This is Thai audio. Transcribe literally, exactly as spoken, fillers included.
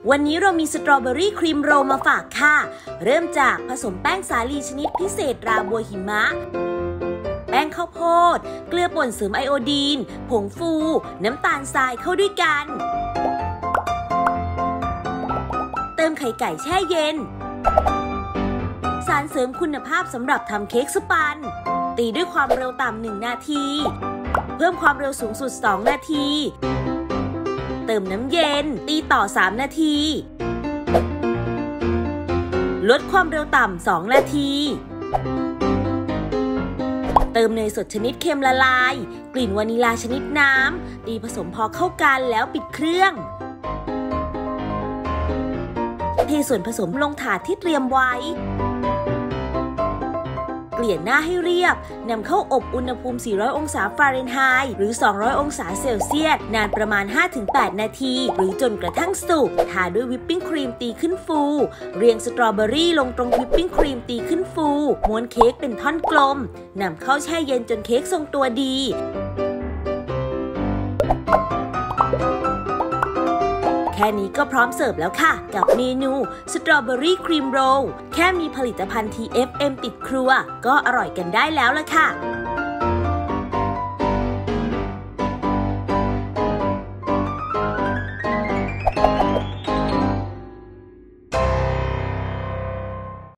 วันนี้เรามีสตรอเบอรี่ครีมโรลมาฝากค่ะเริ่มจากผสมแป้งสาลีชนิดพิเศษราบัวหิมะแป้งข้าวโพดเกลือป่นเสริมไอโอดีนผงฟูน้ำตาลทรายเข้าด้วยกันเติมไข่ไก่แช่เย็นสารเสริมคุณภาพสำหรับทำเค้กสปันตีด้วยความเร็วต่ำหนึ่งนาทีเพิ่มความเร็วสูงสุดสองนาทีเติมน้ำเย็นตีต่อสามนาทีลดความเร็วต่ำสองนาทีเติมเนยสดชนิดเค็มละลายกลิ่นวานิลาชนิดน้ำตีผสมพอเข้ากันแล้วปิดเครื่องเทส่วนผสมลงถาดที่เตรียมไว้เกลี่ยหน้าให้เรียบนำเข้าอบอุณหภูมิสี่ร้อยองศาฟาเรนไฮต์หรือสองร้อยองศาเซลเซียสนานประมาณ ห้าถึงแปด นาทีหรือจนกระทั่งสุกทาด้วยวิปปิ้งครีมตีขึ้นฟูเรียงสตรอเบอรี่ลงตรงวิปปิ้งครีมตีขึ้นฟูม้วนเค้กเป็นท่อนกลมนำเข้าแช่เย็นจนเค้กทรงตัวดีแค่นี้ก็พร้อมเสิร์ฟแล้วค่ะกับเมนูสตรอเบอรี่ครีมโรลแค่มีผลิตภัณฑ์ ที เอฟ เอ็ม ติดครัวก็อร่อยกันได้แล้วล่ะค่ะ